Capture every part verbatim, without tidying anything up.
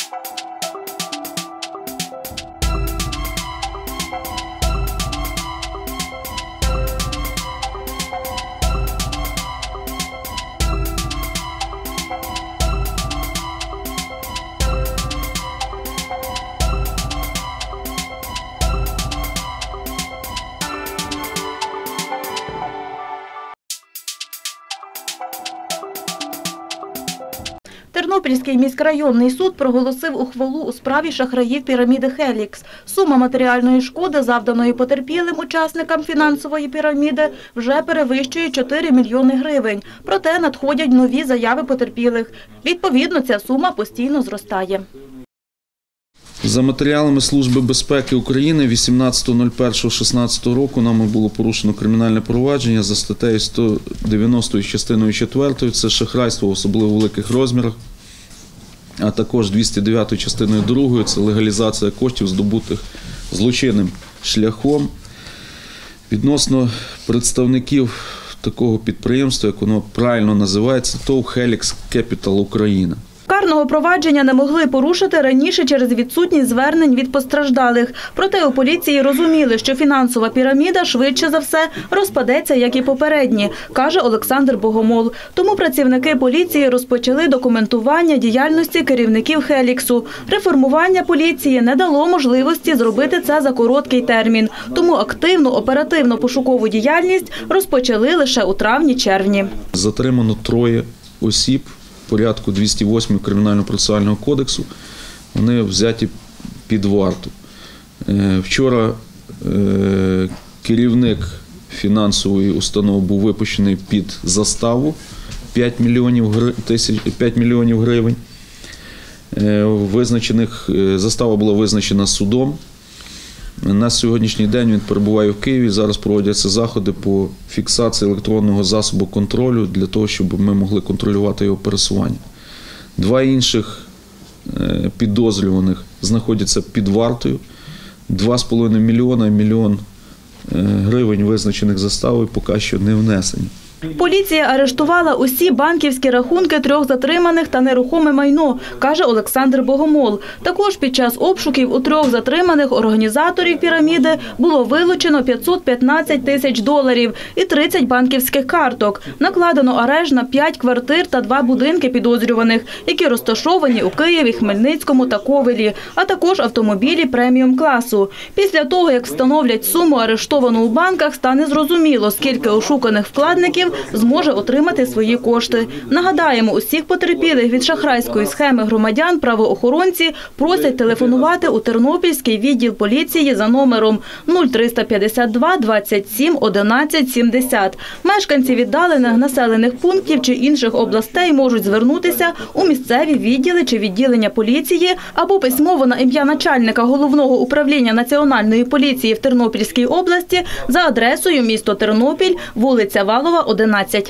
Тернопільський міськрайонний суд проголосив ухвалу у справі шахраїв піраміди «Хелікс». Сума матеріальної шкоди, завданої потерпілим учасникам фінансової піраміди, вже перевищує чотири мільйони гривень. Проте надходять нові заяви потерпілих. Відповідно, ця сума постійно зростає. За матеріалами Служби безпеки України вісімнадцятого лютого дві тисячі шістнадцятого року нами було порушено кримінальне провадження за статтею сто дев'яносто частиною четвертою. Це шахрайство в особливо великих розмірах, а також двісті дев'ятою частиною другою. Це легалізація коштів, здобутих злочинним шляхом. Відносно представників такого підприємства, як воно правильно називається, ТОВ «Хелікс Кепітал Україна». Карного провадження не могли порушити раніше через відсутність звернень від постраждалих. Проте у поліції розуміли, що фінансова піраміда швидше за все розпадеться, як і попередні, каже Олександр Богомол. Тому працівники поліції розпочали документування діяльності керівників «Хеліксу». Реформування поліції не дало можливості зробити це за короткий термін. Тому активну оперативно-пошукову діяльність розпочали лише у травні-червні. Затримано троє осіб. Порядку двісті восьмого Кримінально-процесуального кодексу, вони взяті під варту. Вчора керівник фінансової установи був випущений під заставу п'ять мільйонів гривень. Визначених, застава була визначена судом. На сьогоднішній день він перебуває в Києві, зараз проводяться заходи по фіксації електронного засобу контролю для того, щоб ми могли контролювати його пересування. Два інших підозрюваних знаходяться під вартою. два з половиною мільйона і мільйон гривень, визначених заставою, поки що не внесені. Поліція арештувала усі банківські рахунки трьох затриманих та нерухоме майно, каже Олександр Богомол. Також під час обшуків у трьох затриманих організаторів піраміди було вилучено п'ятсот п'ятнадцять тисяч доларів і тридцять банківських карток. Накладено арешт на п'ять квартир та два будинки підозрюваних, які розташовані у Києві, Хмельницькому та Ковелі, а також автомобілі преміум-класу. Після того, як встановлять суму арештовану у банках, стане зрозуміло, скільки ошуканих вкладників зможе отримати свої кошти. Нагадаємо, усіх потерпілих від шахрайської схеми громадян правоохоронці просять телефонувати у Тернопільський відділ поліції за номером нуль триста п'ятдесят два двадцять сім одинадцять сімдесят. Мешканці віддалених населених пунктів чи інших областей можуть звернутися у місцеві відділи чи відділення поліції або письмово на ім'я начальника Головного управління Національної поліції в Тернопільській області за адресою місто Тернопіль, вулиця Валова, одинадцять.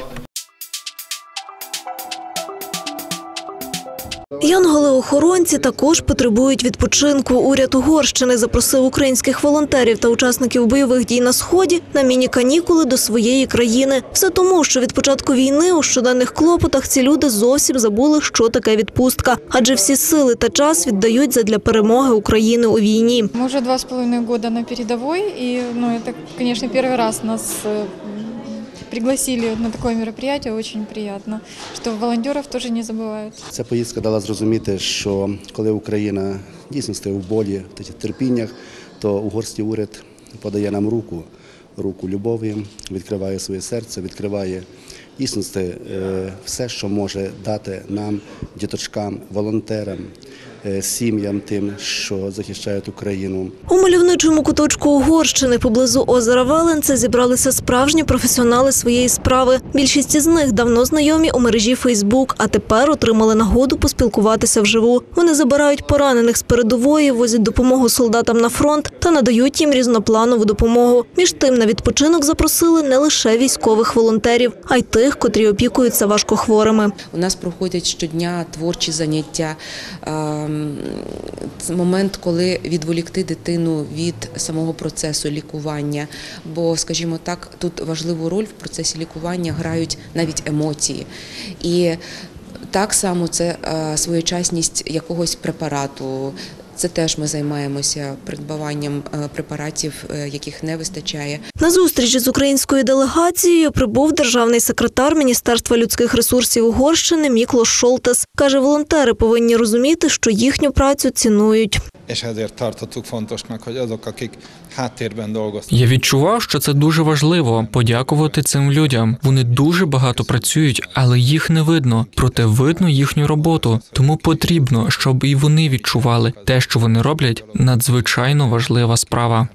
Янголи-охоронці також потребують відпочинку. Уряд Угорщини запросив українських волонтерів та учасників бойових дій на Сході на міні-канікули до своєї країни. Все тому, що від початку війни у щоденних клопотах ці люди зовсім забули, що таке відпустка. Адже всі сили та час віддають задля перемоги України у війні. Ми вже два з половиною роки на передовій, і ну, це, звісно, перший раз нас пригласили на таке мероприятие, дуже приємно, що волонтерів теж не забувають. Ця поїздка дала зрозуміти, що коли Україна дійсно стає в болі, в терпіннях, то угорський уряд подає нам руку, руку любові, відкриває своє серце, відкриває дійсно все, що може дати нам, діточкам, волонтерам, сім'ям тим, що захищають Україну. У мальовничому куточку Угорщини поблизу озера Веленце зібралися справжні професіонали своєї справи. Більшість із них давно знайомі у мережі Фейсбук, а тепер отримали нагоду поспілкуватися вживу. Вони забирають поранених з передової, возять допомогу солдатам на фронт та надають їм різнопланову допомогу. Між тим на відпочинок запросили не лише військових волонтерів, а й тих, котрі опікуються важкохворими. У нас проходять щодня творчі заняття. Це момент, коли відволікти дитину від самого процесу лікування, бо, скажімо так, тут важливу роль в процесі лікування грають навіть емоції. І Так само це своєчасність якогось препарату. Це теж ми займаємося придбаванням препаратів, яких не вистачає. На зустріч з українською делегацією прибув державний секретар Міністерства людських ресурсів Угорщини Міклош Шолтес. Каже, волонтери повинні розуміти, що їхню працю цінують. Я відчував, що це дуже важливо – подякувати цим людям. Вони дуже багато працюють, але їх не видно. Проте видно їхню роботу. Тому потрібно, щоб і вони відчували. Те, що вони роблять, надзвичайно важлива справа.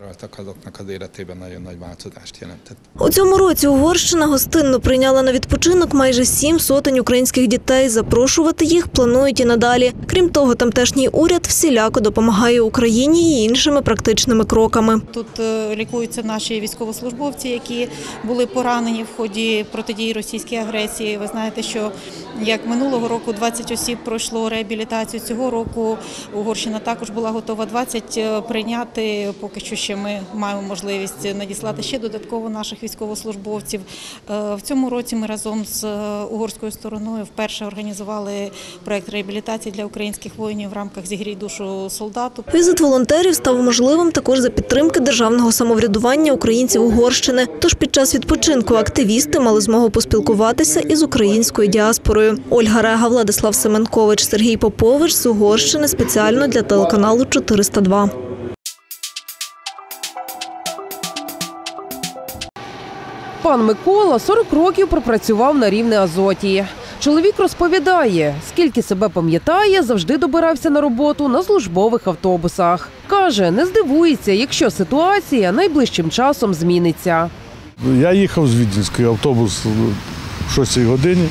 У цьому році Угорщина гостинно прийняла на відпочинок майже сім сотень українських дітей. Запрошувати їх планують і надалі. Крім того, тамтешній уряд всіляко допомагає Україні і іншими практичними кроками. Тут лікуються наші військовослужбовці, які були поранені в ході протидії російській агресії. Ви знаєте, що як минулого року двадцять осіб пройшло реабілітацію, цього року Угорщина також була готова двадцять прийняти. Поки що ще ми маємо можливість надіслати ще додатково наших військовослужбовців. В цьому році ми разом з угорською стороною вперше організували проєкт реабілітації для українських воїнів в рамках «Зігрій душу солдату». Візит волонтерів став можливим також за підтримки державного самоврядування українців Угорщини. Тож під час відпочинку активісти мали змогу поспілкуватися із українською діаспорою. Ольга Рега, Владислав Семенкович, Сергій Попович з Угорщини спеціально для телеканалу чотириста два. Пан Микола сорок років пропрацював на Рівне-Азоті. Чоловік розповідає, скільки себе пам'ятає, завжди добирався на роботу на службових автобусах. Каже, не здивується, якщо ситуація найближчим часом зміниться. Я їхав з Віденської, автобус в шостій годині.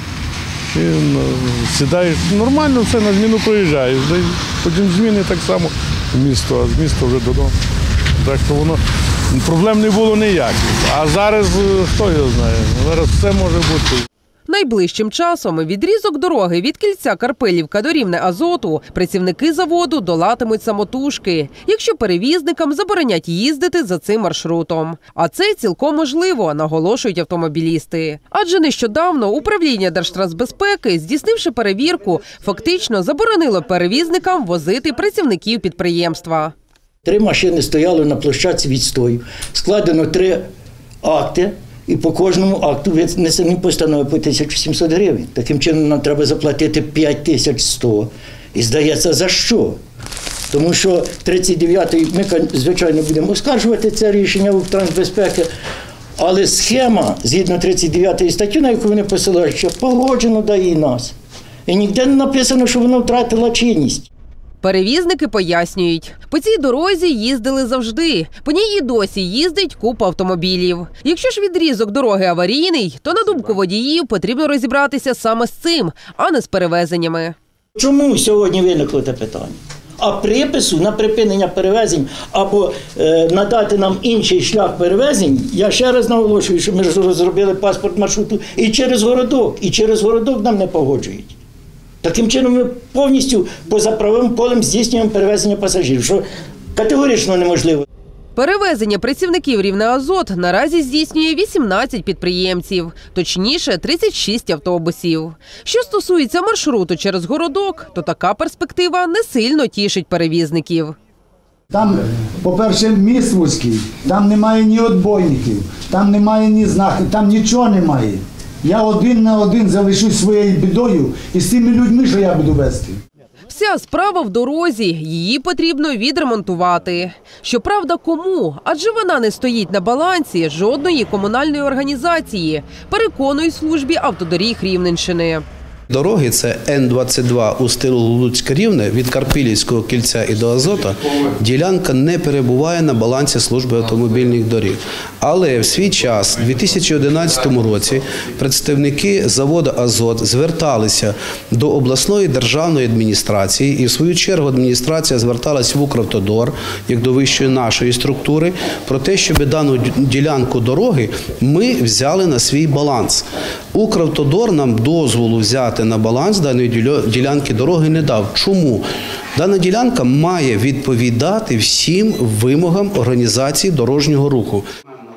І сідаєш, нормально все, на зміну проїжджаєш. Потім зміни так само в місто, а з міста вже додому. Так що воно, проблем не було ніяких. А зараз, хто його знає, зараз все може бути. Найближчим часом відрізок дороги від кільця Карпилівка до Рівне-Азоту працівники заводу долатимуть самотужки, якщо перевізникам заборонять їздити за цим маршрутом. А це цілком можливо, наголошують автомобілісти. Адже нещодавно управління Держтрансбезпеки, здійснивши перевірку, фактично заборонило перевізникам возити працівників підприємства. Три машини стояли на площадці відстою. Складено три акти. І по кожному акту внесені постанови по тисячу сімсот гривень. Таким чином нам треба заплатити п'ять тисяч сто. І здається, за що? Тому що тридцять дев'ятий, ми, звичайно, будемо оскаржувати це рішення Укртрансбезпеки, але схема, згідно тридцять дев'ятої статті, на яку вони посилають, що погоджено дає нас. І ніде не написано, що вона втратила чинність. Перевізники пояснюють, по цій дорозі їздили завжди. По ній і досі їздить купа автомобілів. Якщо ж відрізок дороги аварійний, то, на думку водіїв, потрібно розібратися саме з цим, а не з перевезеннями. Чому сьогодні виникло це питання? А припису на припинення перевезень або е, надати нам інший шлях перевезень, я ще раз наголошую, що ми розробили паспорт маршруту і через городок, і через городок нам не погоджують. Таким чином ми повністю поза правовим полем здійснюємо перевезення пасажирів, що категорично неможливо. Перевезення працівників Рівне-Азот наразі здійснює вісімнадцять підприємців, точніше тридцять шість автобусів. Що стосується маршруту через городок, то така перспектива не сильно тішить перевізників. Там, по-перше, міст вузький, там немає ні отбойників, там немає ні знаків, там нічого немає. Я один на один залишусь своєю бідою і з тими людьми, що я буду вести. Вся справа в дорозі, її потрібно відремонтувати. Щоправда, кому? Адже вона не стоїть на балансі жодної комунальної організації, переконують в службі автодоріг Рівненщини. Дороги – це Н двадцять два у стилу Луцьк-Рівне від Карпилівського кільця і до Азота. Ділянка не перебуває на балансі служби автомобільних доріг. Але в свій час, у дві тисячі одинадцятому році, представники заводу «Азот» зверталися до обласної державної адміністрації, і в свою чергу адміністрація зверталась в Укравтодор, як до вищої нашої структури, про те, щоб дану ділянку дороги ми взяли на свій баланс. Укравтодор нам дозволу взяти на баланс даної ділянки дороги не дав. Чому? Дана ділянка має відповідати всім вимогам організації дорожнього руху.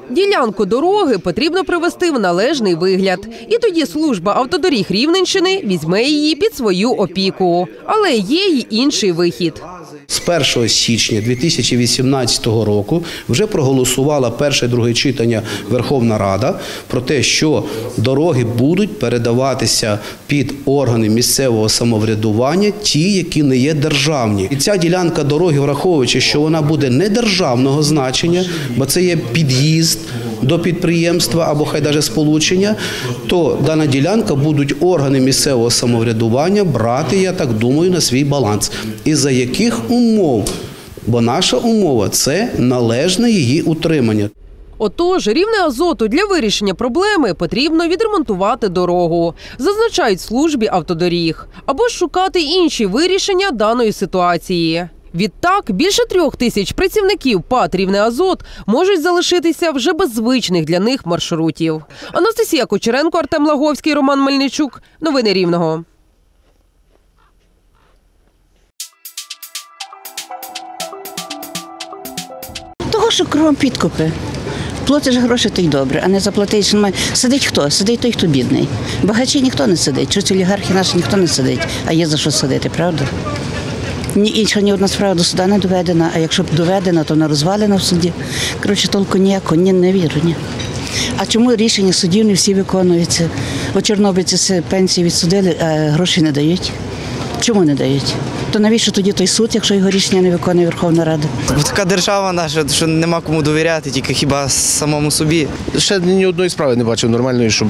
Ділянку дороги потрібно привести в належний вигляд. І тоді служба автодоріг Рівненщини візьме її під свою опіку. Але є й інший вихід. З першого січня дві тисячі вісімнадцятого року вже проголосувала перше і друге читання Верховна Рада про те, що дороги будуть передаватися під органи місцевого самоврядування, ті, які не є державні. І ця ділянка дороги, враховуючи, що вона буде не державного значення, бо це є під'їзд до підприємства або хай навіть сполучення, то дана ділянка будуть органи місцевого самоврядування брати, я так думаю, на свій баланс. І за яких умов? Бо наша умова – це належне її утримання. Отож, Рівнеазоту для вирішення проблеми потрібно відремонтувати дорогу, зазначають в службі автодоріг, або ж шукати інші вирішення даної ситуації. Відтак, більше трьох тисяч працівників ПАТ «Рівнеазот» можуть залишитися вже без звичних для них маршрутів. Анастасія Кучеренко, Артем Лаговський, Роман Мельничук. Новини Рівного. Того, що кругом підкупи. Платиш гроші, то й добре, а не заплатиш. Сидить хто? Сидить той, хто бідний. Багачі ніхто не сидить, чуть олігархи наші ніхто не сидить, а є за що сидити, правда? Ні інша, ні одна справа до суда не доведена, а якщо б доведена, то вона розвалена в суді. Коротше, толку ніякого, ні, не вірю, ні. А чому рішення судів не всі виконуються? Бо чорнобильці пенсії відсудили, а гроші не дають. Чому не дають? То навіщо тоді той суд, якщо його рішення не виконує Верховна Рада? Така держава наша, що нема кому довіряти, тільки хіба самому собі. Ще ні одної справи не бачив нормальної, щоб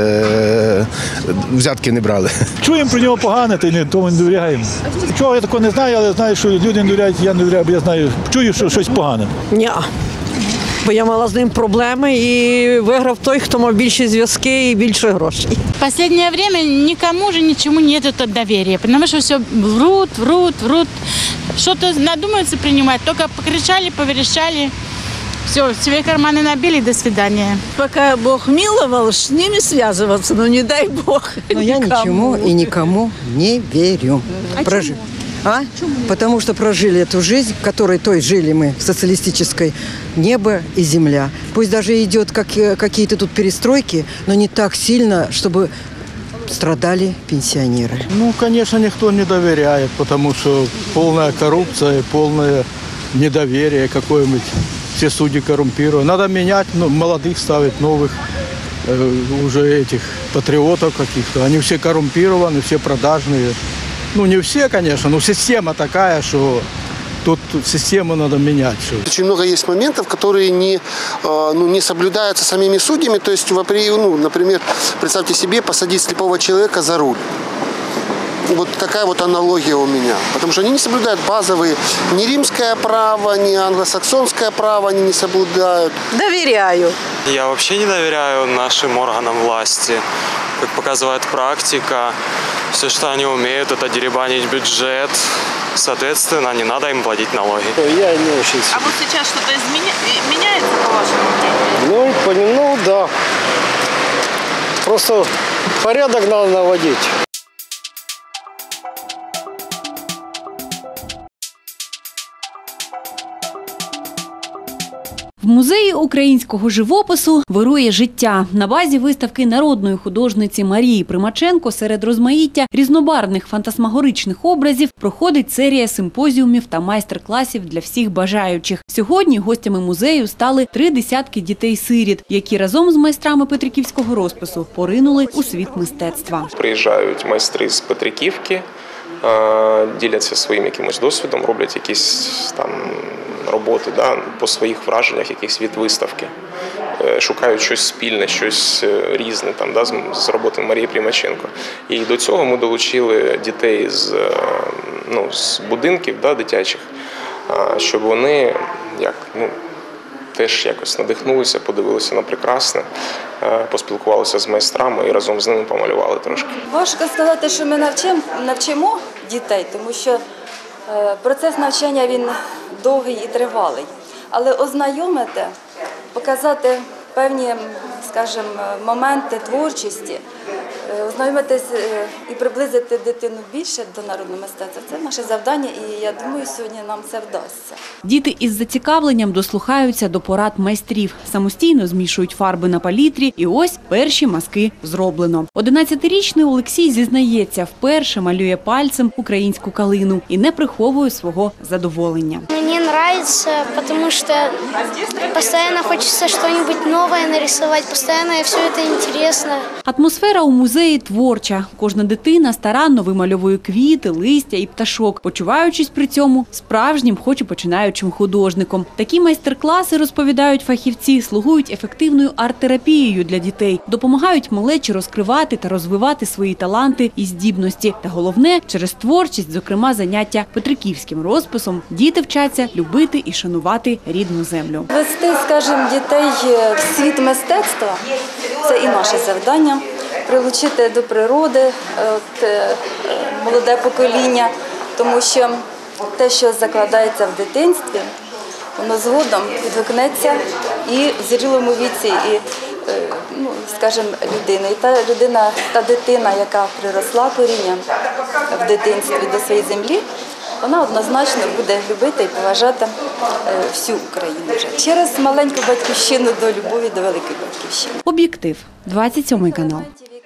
взятки не брали. Чуємо про нього погане, та й тому не довіряємо. Чого я такого не знаю, але знаю, що люди не довіряють, я не довіряю, бо я знаю, чую, що щось погане. Ні. Бо я мала з ним проблеми і виграв той, хто мав більші зв'язки і більше грошей. В останнє час нікому ж нічому немає довіри, тому що все врут, врут, врут. Щось надумаються приймати, тільки покричали, поверещали. Все, себе карманы набили, до свидания. Пока Бог миловал, с ними связываться, но не дай Бог. Но я ничему и никому не верю. А Прожи... А? Потому что прожили эту жизнь, в которой той жили мы, в социалистической, небо и земля. Пусть даже идет как, какие-то тут перестройки, но не так сильно, чтобы страдали пенсионеры. Ну, конечно, никто не доверяет, потому что полная коррупция, полное недоверие какое-нибудь. Все судьи коррумпированы. Надо менять, ну, молодых ставить, новых, э, уже этих патриотов каких-то. Они все коррумпированы, все продажные. Ну, не все, конечно, но система такая, что тут систему надо менять. Очень много есть моментов, которые не, ну, не соблюдаются самими судьями. То есть, ну, например, представьте себе, посадить слепого человека за руль. Вот такая вот аналогия у меня. Потому что они не соблюдают базовые, ни римское право, ни англосаксонское право они не соблюдают. Доверяю. Я вообще не доверяю нашим органам власти. Как показывает практика, все, что они умеют, это деребанить бюджет. Соответственно, не надо им платить налоги. Я не очень... А вот сейчас что-то изменя... меняется, по вашему мнению? Ну, понемногу, да. Просто порядок надо наводить. В музеї українського живопису вирує життя. На базі виставки народної художниці Марії Примаченко серед розмаїття різнобарвних фантасмагоричних образів проходить серія симпозіумів та майстер-класів для всіх бажаючих. Сьогодні гостями музею стали три десятки дітей-сиріт, які разом з майстрами петриківського розпису поринули у світ мистецтва. Приїжджають майстри з Петриківки, діляться своїм якимось досвідом, роблять якісь там роботи, да, по своїх враженнях, якихось від виставки. Шукають щось спільне, щось різне там, да, з роботи Марії Примаченко. І до цього ми долучили дітей з, ну, з будинків, да, дитячих, щоб вони як, ну, теж якось надихнулися, подивилися на прекрасне, поспілкувалися з майстрами і разом з ними помалювали трошки. Важко сказати, що ми навчимо, навчимо дітей, тому що процес навчання він довгий і тривалий. Але ознайомити, показати певні, скажімо, моменти творчості, ознайомитись і приблизити дитину більше до народного мистецтва – це наше завдання, і я думаю, сьогодні нам це вдасться. Діти із зацікавленням дослухаються до порад майстрів, самостійно змішують фарби на палітрі, і ось перші мазки зроблено. одинадцятирічний Олексій зізнається, вперше малює пальцем українську калину і не приховує свого задоволення. Мені подобається, тому що постійно хочеться щось нове нарисувати, постійно все це цікаво. Атмосфера у музеї творча. Кожна дитина старанно вимальовує квіти, листя і пташок, почуваючись при цьому справжнім, хоч і починаючим художником. Такі майстер-класи, розповідають фахівці, слугують ефективною арт-терапією для дітей, допомагають малечі розкривати та розвивати свої таланти і здібності. Та головне, через творчість, зокрема заняття петриківським розписом, діти вчаться любити і шанувати рідну землю. Вести, скажімо, дітей в світ мистецтва – це і наше завдання. Прилучити до природи от, молоде покоління, тому що те, що закладається в дитинстві, воно згодом відгукнеться і в зрілому віці, і, ну, скажімо, людини. І та людина, та дитина, яка приросла корінням в дитинстві до своєї землі, вона однозначно буде любити і поважати всю Україну вже. Через маленьку батьківщину до любові до великої батьківщини. Об'єктив. двадцять сьомий канал.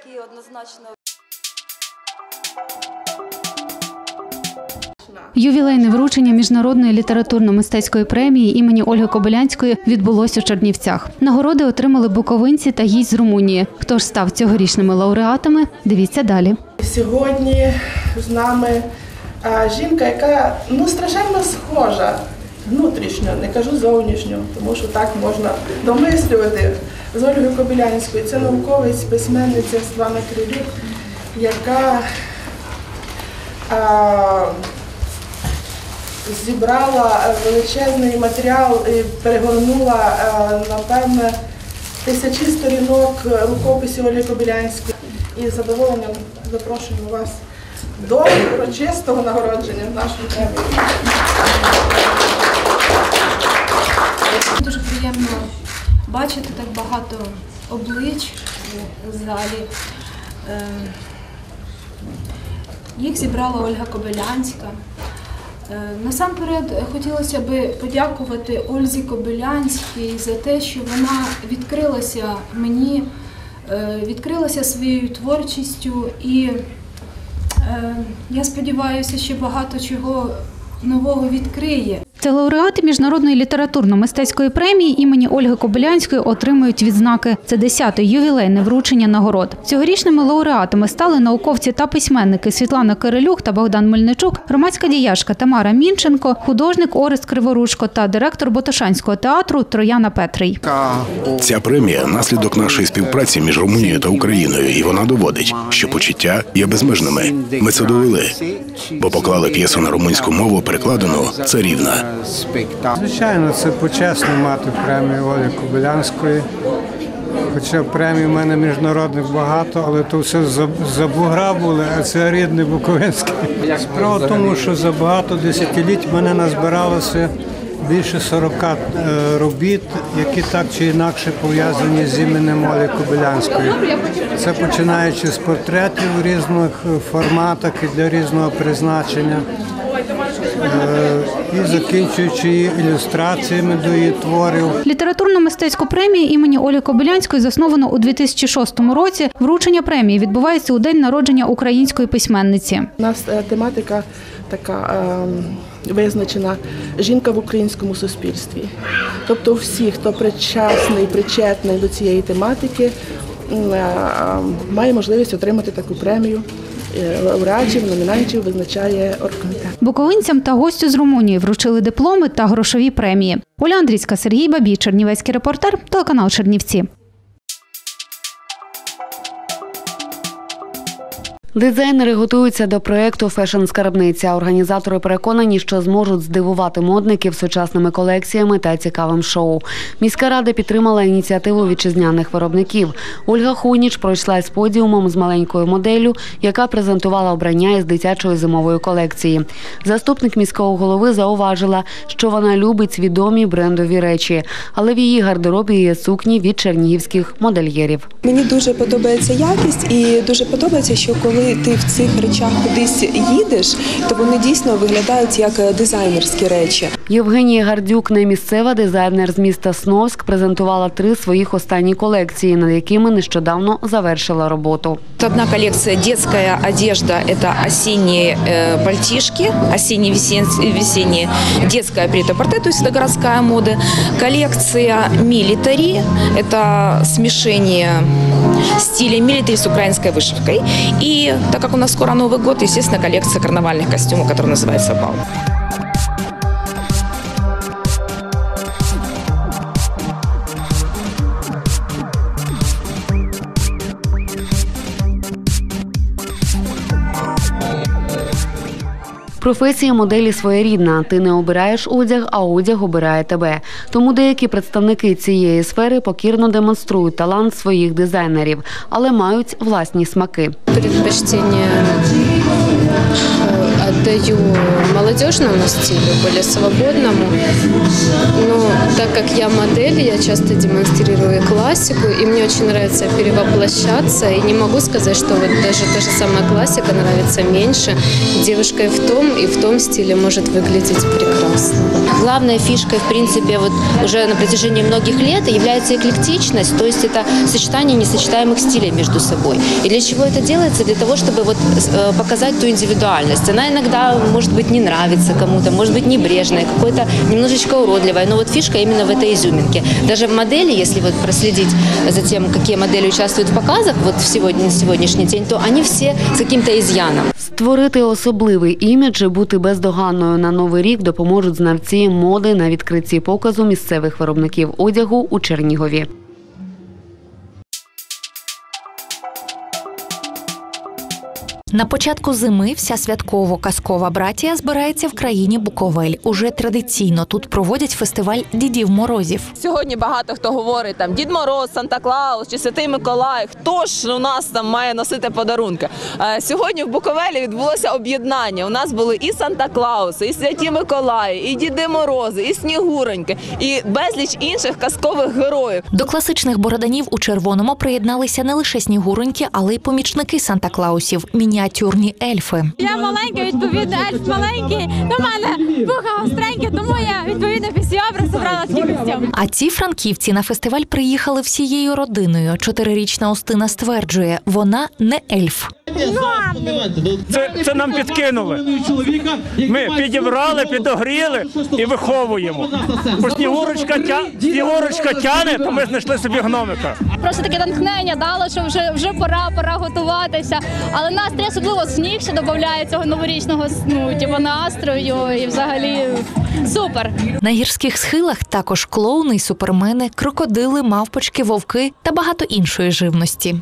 Ювілейне вручення міжнародної літературно-мистецької премії імені Ольги Кобилянської відбулося у Чернівцях. Нагороди отримали буковинці та гість з Румунії. Хто ж став цьогорічними лауреатами, дивіться далі. Сьогодні з нами жінка, яка ну, страшенно схожа внутрішньо, не кажу зовнішньо, тому що так можна домислювати, з Ольгою Кобилянською. Це науковець, письменниця Світлана Крилюк, яка а, зібрала величезний матеріал і перегорнула, напевне, тисячі сторінок рукописів Ольги Кобилянської. І з задоволенням запрошуємо вас до урочистого нагородження в нашій премії. Дуже приємно бачити так багато облич у залі. Їх зібрала Ольга Кобилянська. Насамперед хотілося б подякувати Ользі Кобилянській за те, що вона відкрилася мені, відкрилася своєю творчістю, і я сподіваюся, що багато чого нового відкриє. Це лауреати міжнародної літературно-мистецької премії імені Ольги Кобилянської отримують відзнаки. Це десяте ювілейне вручення нагород. Цьогорічними лауреатами стали науковці та письменники Світлана Кирилюк та Богдан Мельничук, громадська діячка Тамара Мінченко, художник Орест Криворучко та директор Ботошанського театру Трояна Петрий. Ця премія – наслідок нашої співпраці між Румунією та Україною, і вона доводить, що почуття є безмежними. Ми це довели, бо поклали п'єсу на румунську мову, перекладену «Це рівна». Звичайно, це почесно мати премію Олі Кобилянської. Хоча премій в мене міжнародних багато, але то все за Бугра були, а це рідний буковинський. Справа в тому, що за багато десятиліть в мене назбиралося більше сорока робіт, які так чи інакше пов'язані з іменем Олі Кобилянської. Це починаючи з портретів у різних форматах і для різного призначення, і закінчуючи її ілюстраціями до її творів. Літературно-мистецьку премію імені Олі Кобилянської засновано у дві тисячі шостому році. Вручення премії відбувається у день народження української письменниці. У нас тематика така е, визначена «Жінка в українському суспільстві». Тобто всі, хто причасний, причетний до цієї тематики, е, має можливість отримати таку премію. Лауреатів, номінантів визначає оргкомітет. Буковинцям та гостю з Румунії вручили дипломи та грошові премії. Оля Андрійська, Сергій Бабій, Чернівецький репортер, телеканал Чернівці. Дизайнери готуються до проєкту «Фешн-скарбниця». Організатори переконані, що зможуть здивувати модників сучасними колекціями та цікавим шоу. Міська рада підтримала ініціативу вітчизняних виробників. Ольга Хуніч пройшлась подіумом з маленькою моделлю, яка презентувала обрання із дитячої зимової колекції. Заступник міського голови зауважила, що вона любить відомі брендові речі, але в її гардеробі є сукні від чернігівських модельєрів. Мені дуже подобається якість і дуже подобається, що коли ти в цих речах кудись їдеш, то вони дійсно виглядають як дизайнерські речі. Євгенія Гардюк, не місцева дизайнер з міста Сновськ, презентувала три своїх останні колекції, над якими нещодавно завершила роботу. Одна колекция детская одежда – это осенние пальтишки, осенне-весенние, детская прет-а-порте, то есть это городская мода. Коллекция милитари – это смешение стиля милитари с украинской вышивкой. И так как у нас скоро Новый год, естественно, коллекция карнавальных костюмов, которая называется «Бал». Професія моделі своєрідна. Ти не обираєш одяг, а одяг обирає тебе. Тому деякі представники цієї сфери покірно демонструють талант своїх дизайнерів, але мають власні смаки. Предпочтение отдаю молодежному стилю, более свободному. Но так как я модель, я часто демонстрирую классику, и мне очень нравится перевоплощаться. И не могу сказать, что вот даже та же самая классика нравится меньше. Девушка и в том, и в том стиле может выглядеть прекрасно. Главная фишка, в принципе, вот уже на протяжении многих лет является эклектичность, то есть это сочетание несочетаемых стилей между собой. И для чего это делается? Для того, чтобы вот показать ту индивидуальность. Она иногда, может быть, не нравится кому-то, может быть, небрежная, какой-то немножечко уродливая, но вот фишка именно в этой изюминке. Даже в модели, если вот проследить за тем, какие модели участвуют в показах вот в сегодня, на сегодняшний день, то они все с каким-то изъяном. Створити особливий імідж і бути бездоганною на Новий рік допоможуть знавці моди на відкритті показу місцевих виробників одягу у Чернігові. На початку зими вся святково-казкова братія збирається в країні Буковель. Уже традиційно тут проводять фестиваль Дідів Морозів. Сьогодні багато хто говорить, там, Дід Мороз, Санта-Клаус чи Святий Миколай, хто ж у нас там має носити подарунки. Сьогодні в Буковелі відбулося об'єднання. У нас були і Санта-Клауси, і Святі Миколаї, і Діди Морози, і Снігуроньки, і безліч інших казкових героїв. До класичних бороданів у червоному приєдналися не лише Снігуроньки, але й помічники Санта-Клаусів – мініатюрні ельфи. Я маленька, відповідно, ельф маленький, до мене вуха гостренькі, тому я, відповідно, після образу зібрала такий костюм. А ці франківці на фестиваль приїхали всією родиною. Чотирирічна Устина стверджує, вона не ельф. Це, це нам підкинули. Ми підібрали, підогріли і виховуємо. Бо Снігурочка, тя... Снігурочка тяне, то ми знайшли собі гномика. Просто таке натхнення дало, що вже, вже пора, пора готуватися. Але настрій, особливо сніг, ще додає цього новорічного, ну, типу, настрою і взагалі супер. На гірських схилах також клоуни й супермени, крокодили, мавпочки, вовки та багато іншої живності.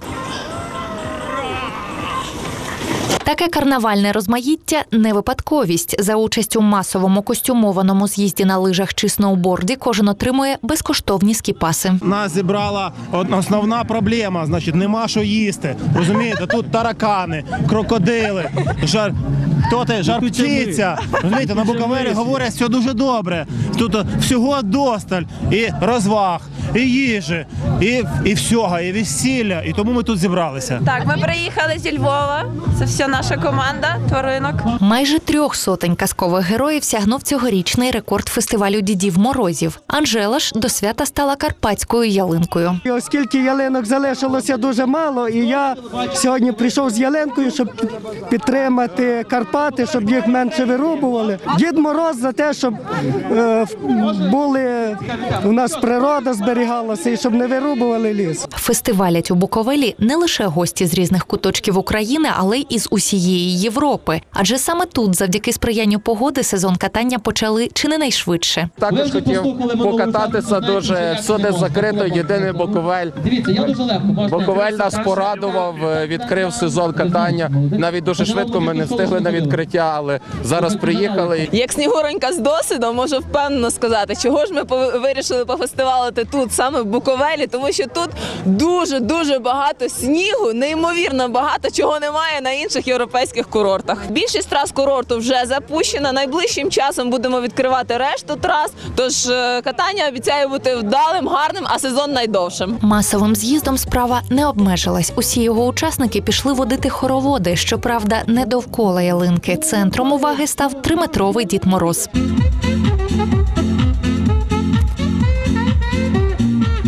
Таке карнавальне розмаїття – не випадковість. За участь у масовому костюмованому з'їзді на лижах чи сноуборді кожен отримує безкоштовні скіпаси. Нас зібрала основна проблема, значить, нема що їсти. Розумієте, тут таракани, крокодили, жар... Хто ти? Жар-птиця. Розумієте, на Буковелі говорять, все дуже добре. Тут всього досталь. І розваг, і їжі, і, і всього, і весілля. І тому ми тут зібралися. Так, ми приїхали зі Львова. Це вся наша команда тваринок. Майже трьох сотень казкових героїв сягнув цьогорічний рекорд фестивалю Дідів Морозів. Анжела ж до свята стала карпатською ялинкою. І оскільки ялинок залишилося дуже мало, і я сьогодні прийшов з ялинкою, щоб підтримати Карпати, щоб їх менше вирубували. Дід Мороз за те, щоб е, були у нас природа зберігала. зберігалося і щоб не вирубували ліс. Фестивалять у Буковелі не лише гості з різних куточків України, але й із усієї Європи. Адже саме тут, завдяки сприянню погоди, сезон катання почали чи не найшвидше. Також хотів покататися дуже, всюди закрито, єдиний Буковель. Буковель нас порадував, відкрив сезон катання. Навіть дуже швидко ми не встигли на відкриття, але зараз приїхали. Як Снігуронька з досвідом, можу впевнено сказати, чого ж ми вирішили пофестивалити тут, саме в Буковелі, тому що тут дуже-дуже багато снігу, неймовірно багато, чого немає на інших європейських курортах. Більшість трас курорту вже запущена, найближчим часом будемо відкривати решту трас, тож катання обіцяє бути вдалим, гарним, а сезон найдовшим. Масовим з'їздом справа не обмежилась. Усі його учасники пішли водити хороводи, щоправда, не довкола ялинки. Центром уваги став триметровий Дід Мороз.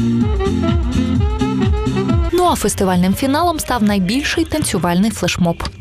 Ну а фестивальним фіналом став найбільший танцювальний флешмоб.